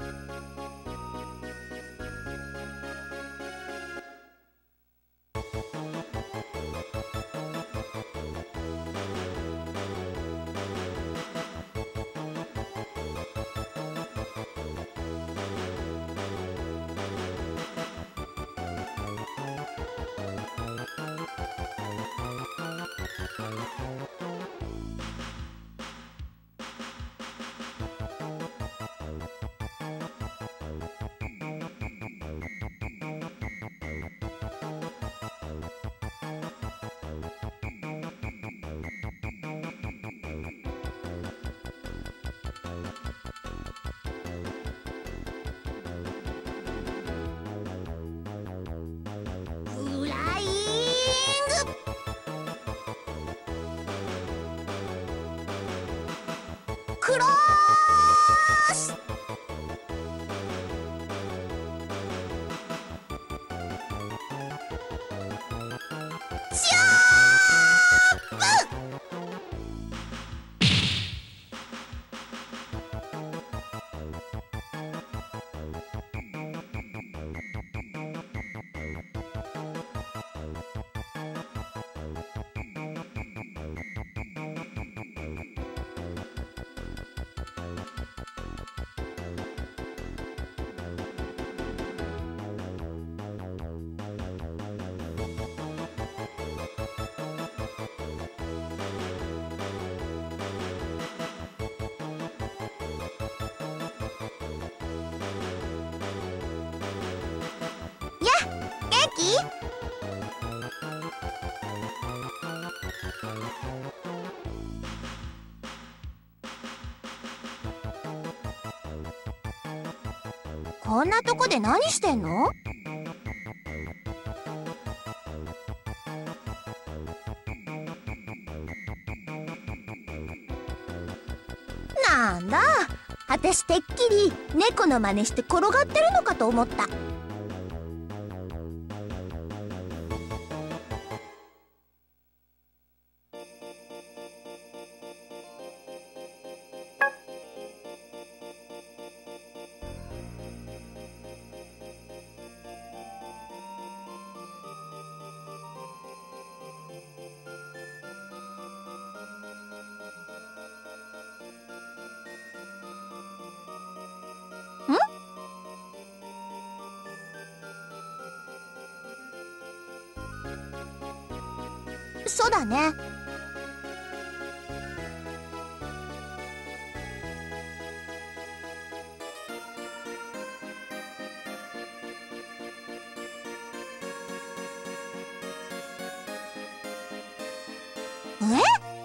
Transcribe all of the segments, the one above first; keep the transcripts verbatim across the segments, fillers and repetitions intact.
フライング。クロース。ジャンプ。こんなとこで何してんの？なんだ、あたしてっきり猫の真似して転がってるのかと思った。そうだね。え？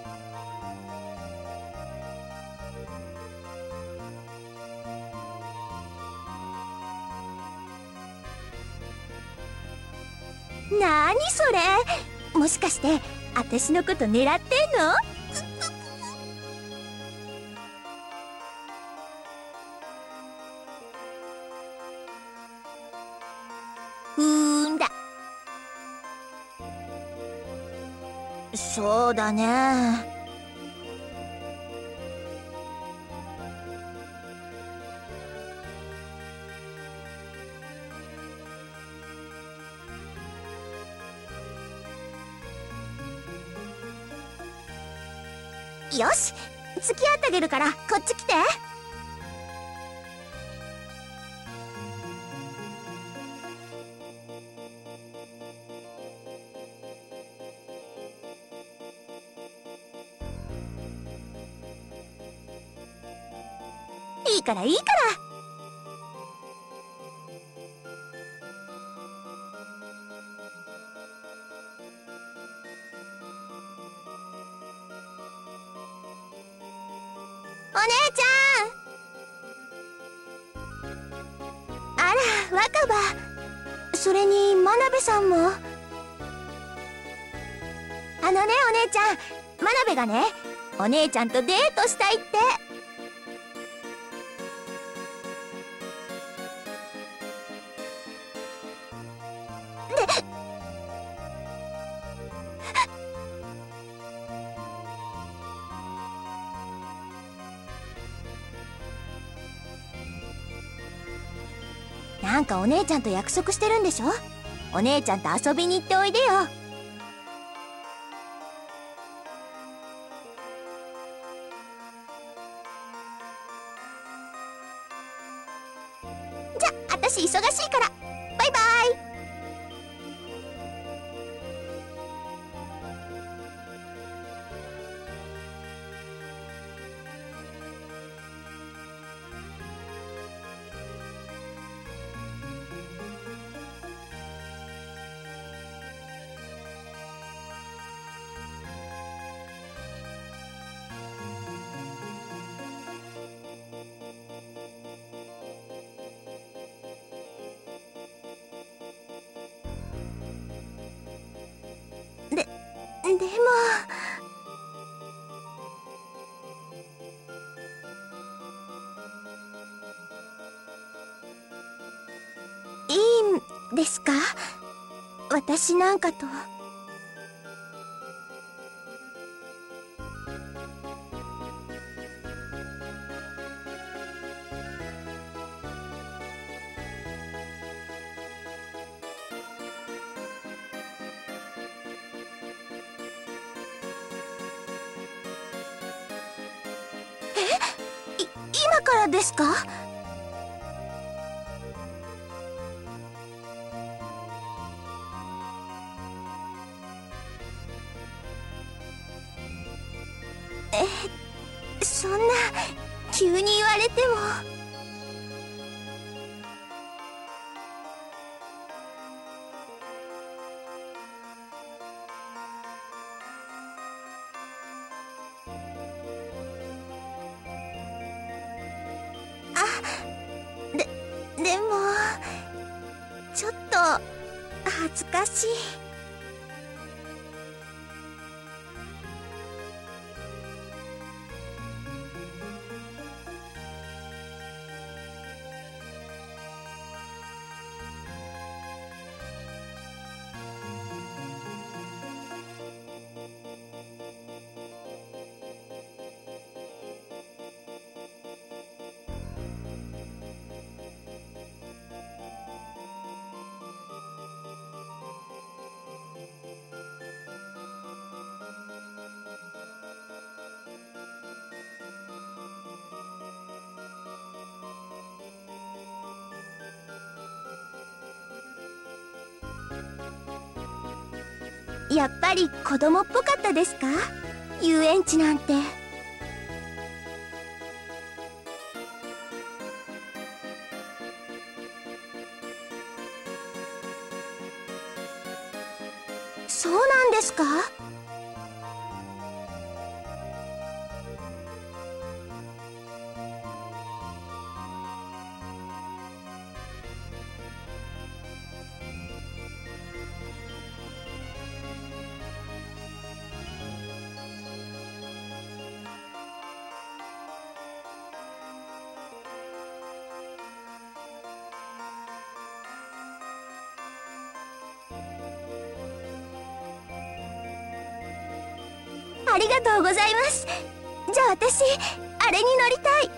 なーにそれ？もしかしてあたしのこと狙ってんの？うーんだ。そうだね。よし、付き合ってあげるからこっち来て。いいからいいから。お姉ちゃん。あら、若葉。それに真鍋さんも。あのね、お姉ちゃん、真鍋がね、お姉ちゃんとデートしたいって。 なんかお姉ちゃんと約束してるんでしょ。お姉ちゃんと遊びに行っておいでよ。じゃあ私忙しいからバイバイ。で、でもいいんですか、私なんかと。え、い今からですか？え、そんな急に言われても。あ、で、でもちょっと恥ずかしい。やっぱり子供っぽかったですか？遊園地なんて。そうなんですか？ありがとうございます。じゃあ私あれに乗りたい。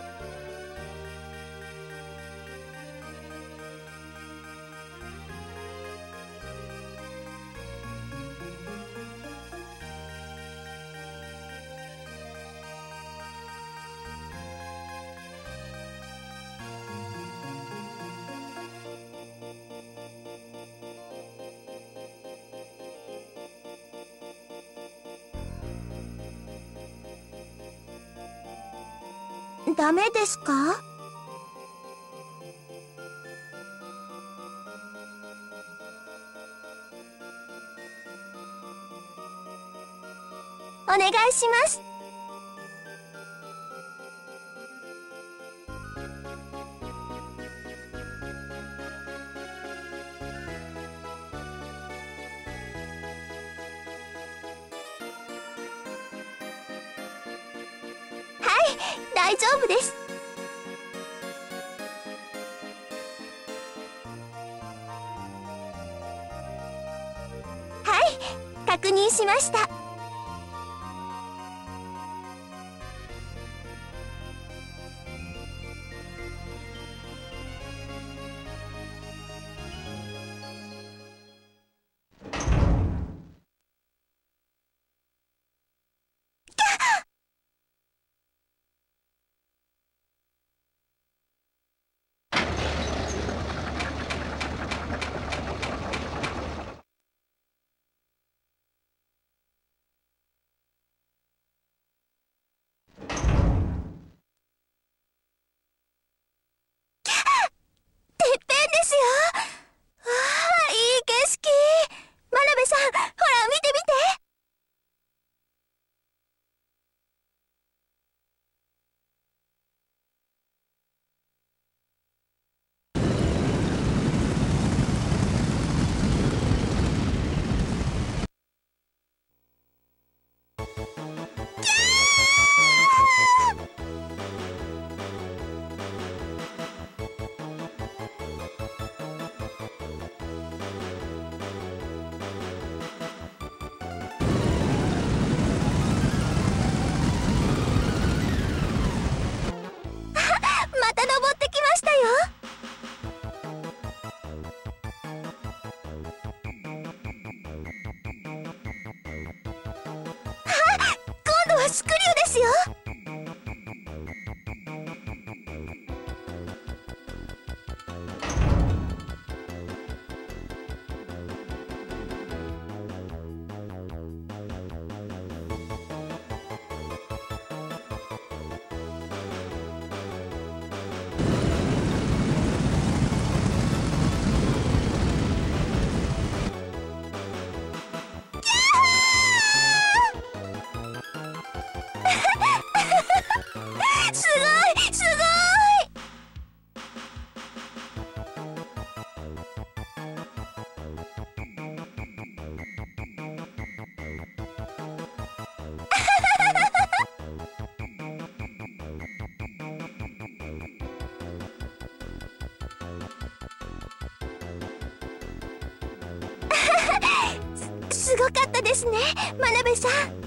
ダメですか？お願いします。はい、大丈夫です。はい、確認しました。 スクリューですよ。すごいすごい。す、すごかったですね、真鍋さん。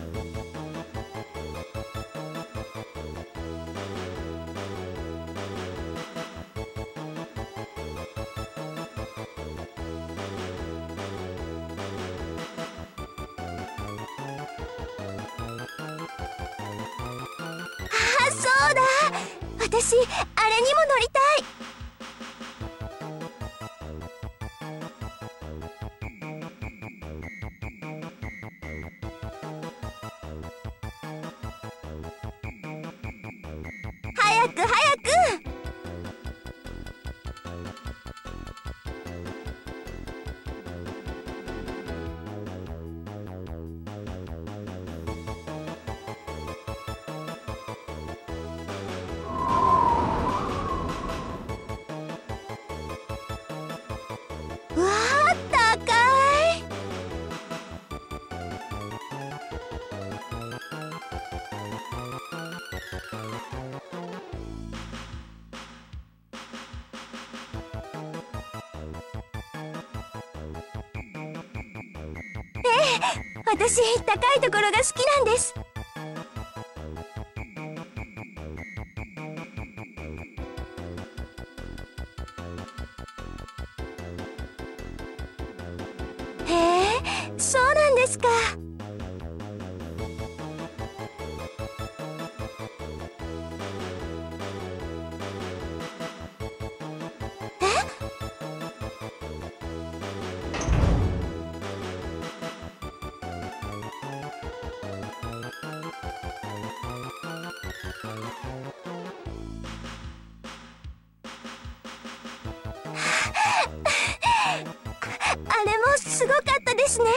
あ、そうだ。私、あれにも乗りたい。早く早く。うわー、高い。ええ、私高いところが好きなんです。へえ、そうなんですか。あれもすごかったですね。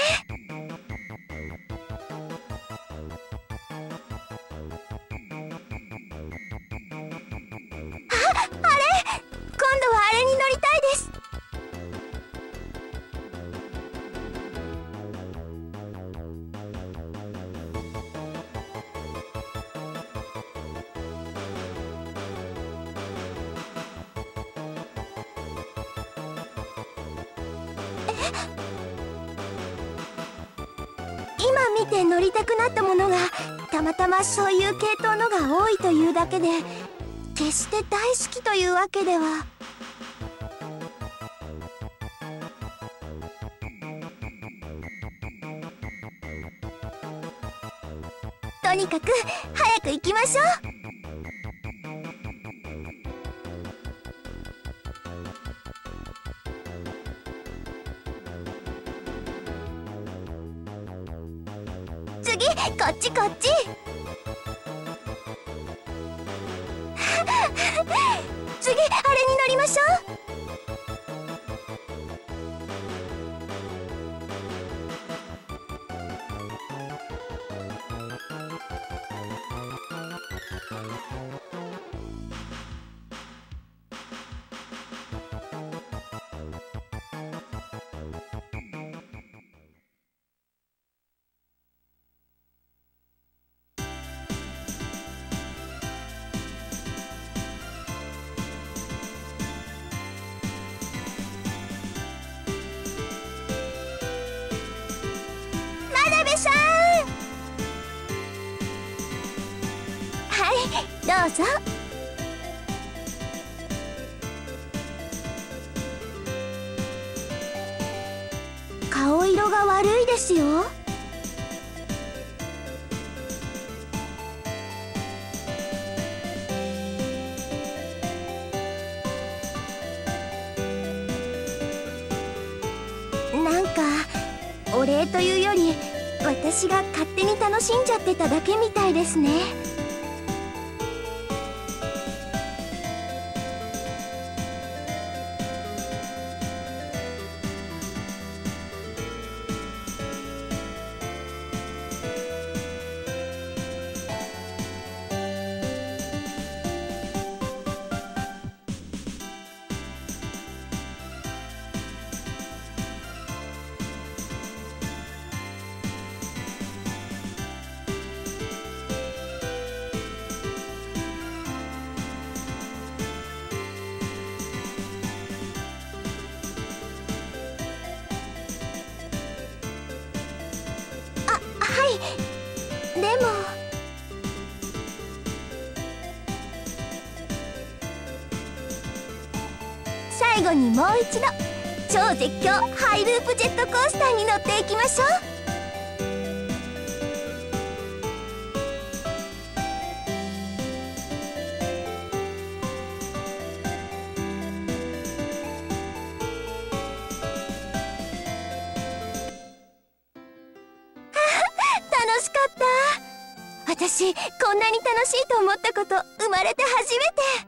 あ、あれ、今度はあれに乗りたいです。今見て乗りたくなったものがたまたまそういう系統のが多いというだけで、決して大好きというわけでは。とにかく早く行きましょう。次、こっちこっち。次、あれに乗りましょう。真鍋さん。はい、どうぞ。顔色が悪いですよ。 お礼というより私が勝手に楽しんじゃってただけみたいですね。でも最後にもう一度超絶叫ハイループジェットコースターに乗っていきましょう。楽しかった。私こんなに楽しいと思ったこと生まれて初めて。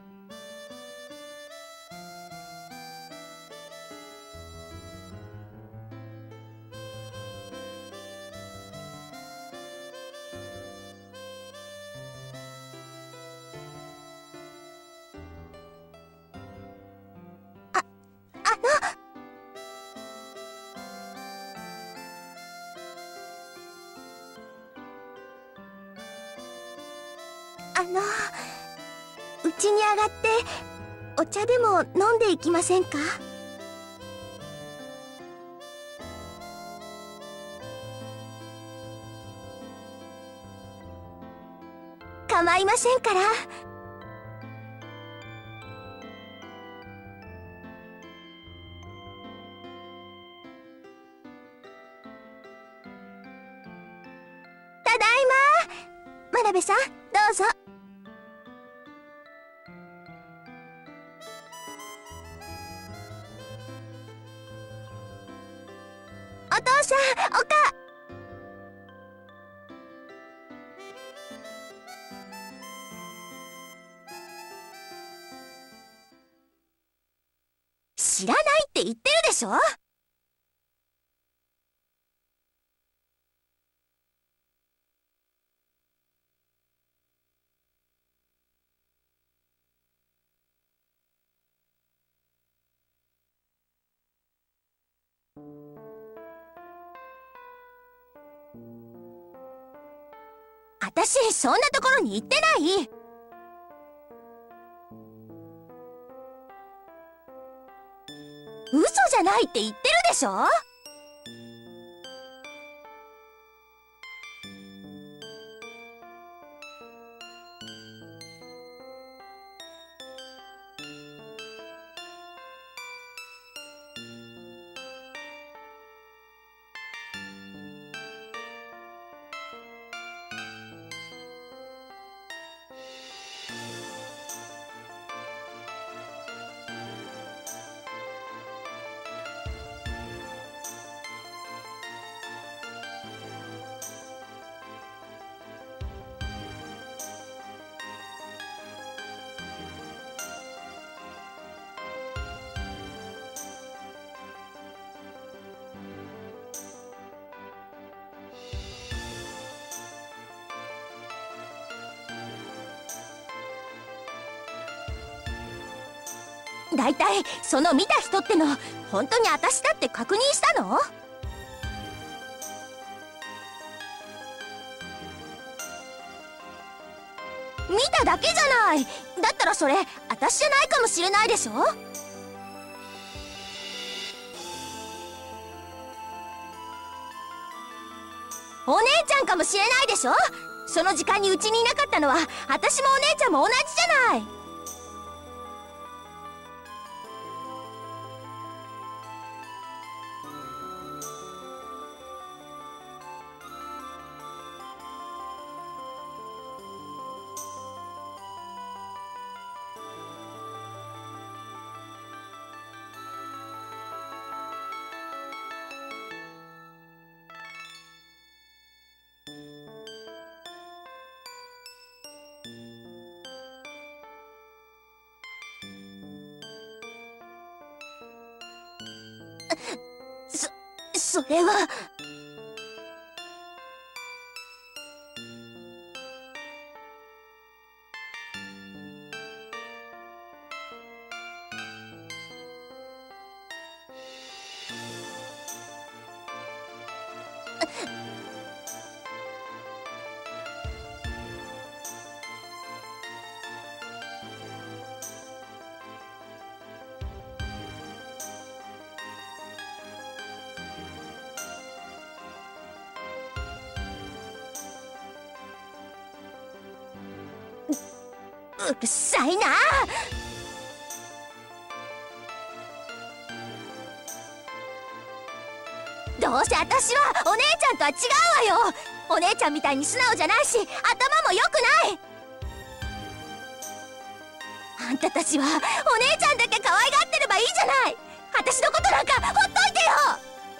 あ、あのあのうちに上がってお茶でも飲んでいきませんか？構いませんから。ただいま。真鍋さん、どうぞ。お父さん、おか。知らないって言ってるでしょ。私そんなところに行ってない。嘘じゃないって言ってるでしょ。だいたいその見た人っての本当に私だって確認したの？見ただけじゃない。だったらそれ私じゃないかもしれないでしょ。お姉ちゃんかもしれないでしょ。その時間にうちにいなかったのは私もお姉ちゃんも同じじゃない。 そそれは。うるさいな。どうせ私はお姉ちゃんとは違うわよ。お姉ちゃんみたいに素直じゃないし、頭も良くない。あんたたちはお姉ちゃんだけ可愛がってればいいじゃない。私のことなんかほっといてよ。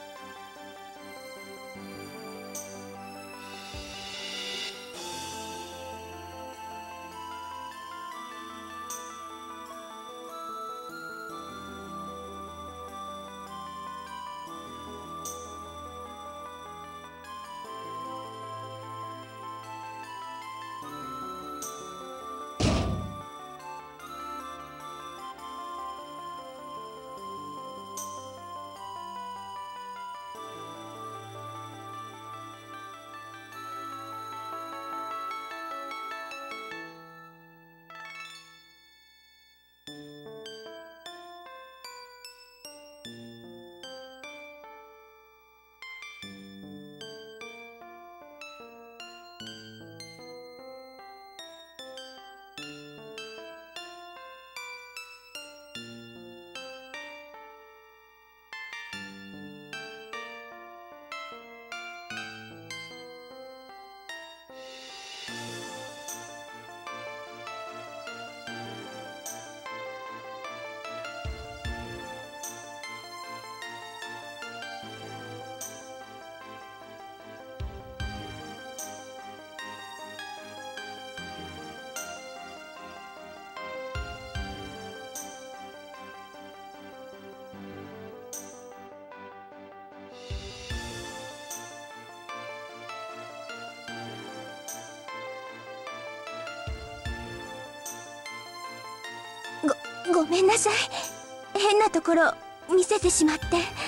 ごめんなさい。変なところ見せてしまって。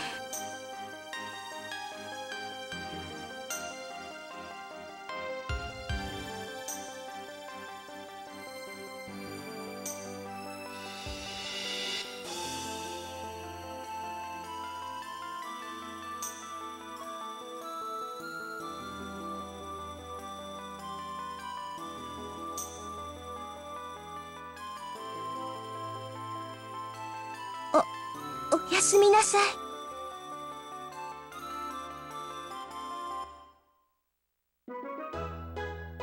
おやすみなさい。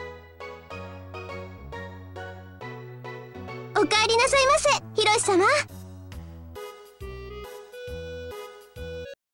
おかえりなさいませ、ひろし様。